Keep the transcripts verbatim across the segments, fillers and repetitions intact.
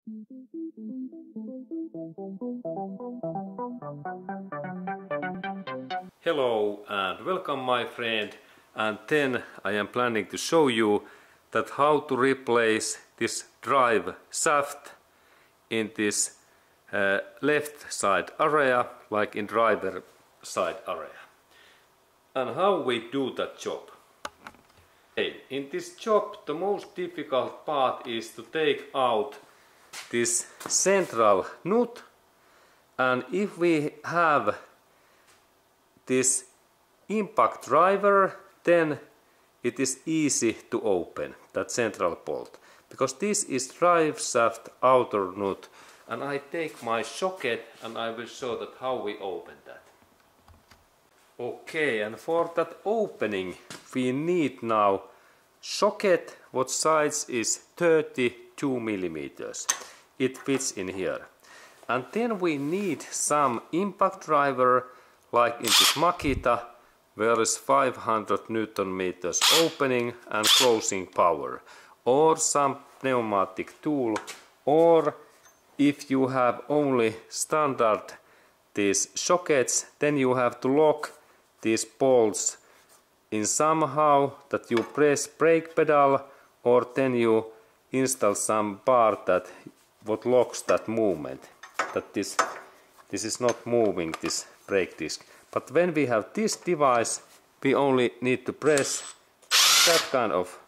Hello and welcome my friend, and then I am planning to show you that how to replace this drive shaft in this uh, left side area like in driver side area, and how we do that job. Okay, in this job the most difficult part is to take out this central nut, and if we have this impact driver, then it is easy to open that central bolt, because this is drive shaft outer nut, and I take my socket and I will show that how we open that. Okay, and for that opening we need now socket what size is thirty-two millimeters. It fits in here. And then we need some impact driver like in this Makita, where is five hundred newton meters opening and closing power, or some pneumatic tool, or if you have only standard these sockets, then you have to lock these bolts in somehow that you press brake pedal, or then you install some part that what locks that movement, that this this is not moving, this brake disc. But when we have this device, we only need to press that kind of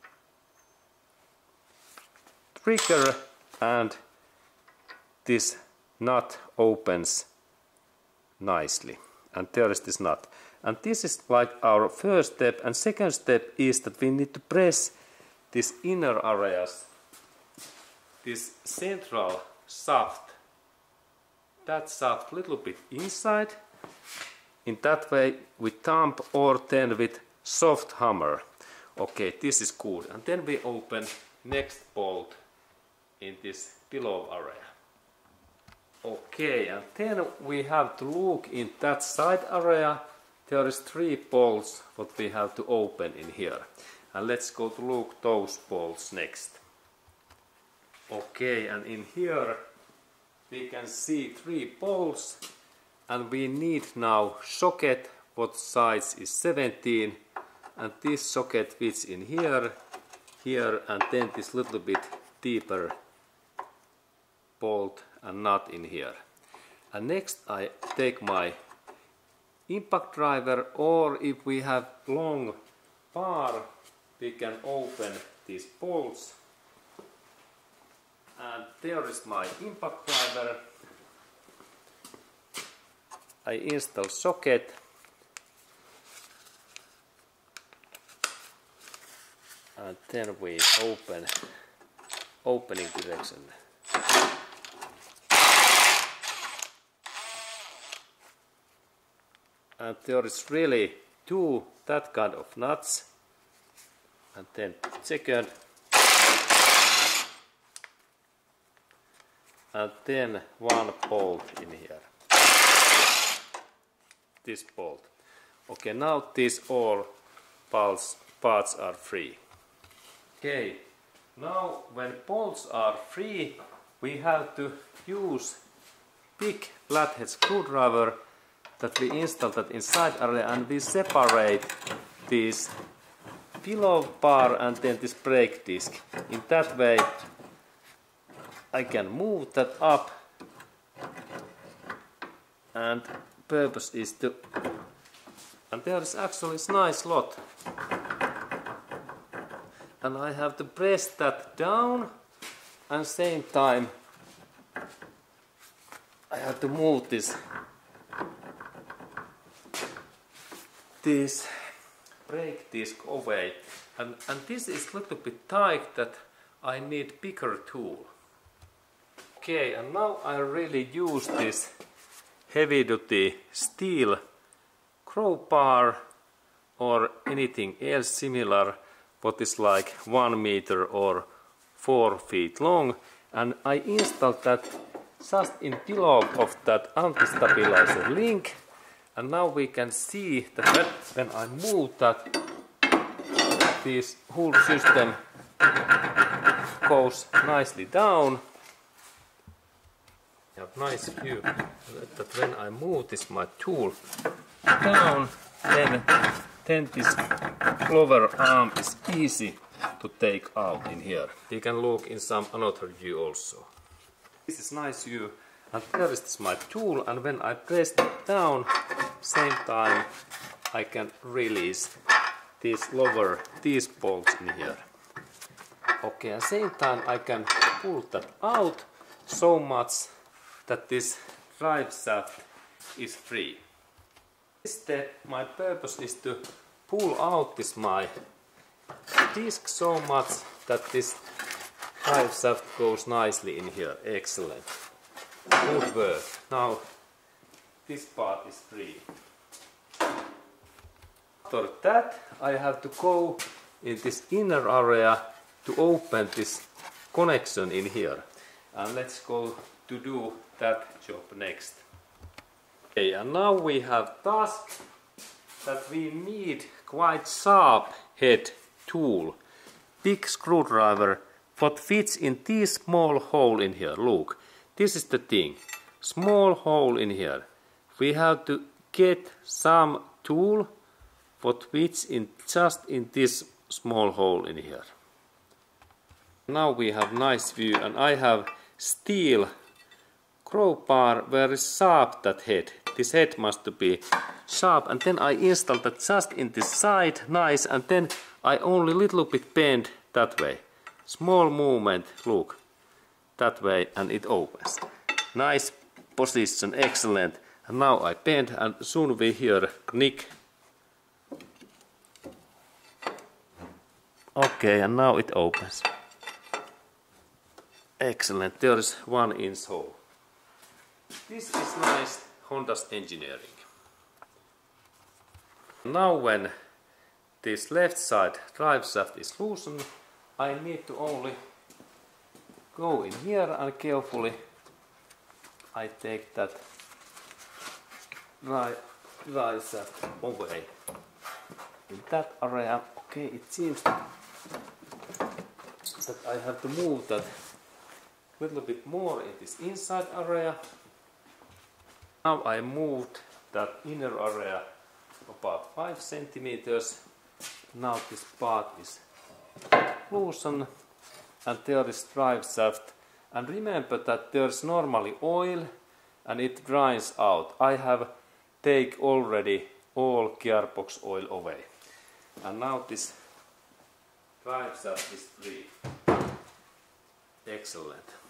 trigger and this nut opens nicely, and there is this nut. And this is like our first step, and second step is that we need to press this inner areas, this central shaft, that shaft little bit inside. In that way with thumb or then with soft hammer. Okay, this is good. And then we open next bolt in this below area. Okay, and then we have to look in that side area. There is three bolts what we have to open in here. And let's go to look those bolts next. Okay, and in here we can see three bolts, and we need now socket what size is seventeen, and this socket fits in here, here, and then this little bit deeper bolt and nut in here. And next I take my impact driver, or if we have long bar we can open these bolts. And there is my impact driver. I install socket. And then we open opening direction. And there is really two that kind of nuts. And then second. And then one bolt in here. This bolt. Okay, now these all parts, parts are free. Okay, now when bolts are free, we have to use big flathead screwdriver that we install that inside area, and we separate this pillow bar and then this brake disc. In that way I can move that up, and purpose is to, and there is actually a nice lot, and I have to press that down, and same time I have to move this this brake disc away, and, and this is a little bit tight that I need bigger tool. Okay, and now I really use this heavy duty steel crowbar or anything else similar what is like one meter or four feet long, and I install that just in below of that anti-stabilizer link, and now we can see that when I move that, this whole system goes nicely down, I have nice view that when I move this my tool down, then, then this lower arm is easy to take out in here. You can look in some another view also. This is nice view, and there is this my tool, and when I press it down, same time I can release these lower these bolts in here. Okay, at the same time I can pull that out so much that this drive shaft is free. This step, my purpose is to pull out this my disc so much that this drive shaft goes nicely in here. Excellent. Good work. Now this part is free. After that I have to go in this inner area to open this connection in here. And let's go to do that job next. Okay, and now we have task that we need quite sharp head tool, big screwdriver, what fits in this small hole in here. Look, this is the thing, small hole in here. We have to get some tool what fits in just in this small hole in here. Now we have nice view, and I have steel crowbar very sharp that head. This head must be sharp, and then I install that just in this side, nice, and then I only little bit bend that way. Small movement, look, that way, and it opens. Nice position, excellent. And now I bend, and soon we hear knick. Okay, and now it opens. Excellent, there is one inch hole. This is nice Honda's engineering. Now when this left side drive shaft is loosened, I need to only go in here and carefully I take that drive, drive shaft away. In that area, okay, it seems that I have to move that a little bit more in this inside area. Now I moved that inner area about five centimeters. Now this part is loosened, and there is drive shaft. And remember that there's normally oil and it dries out. I have take already all gearbox oil away. And now this drive shaft is free. Excellent.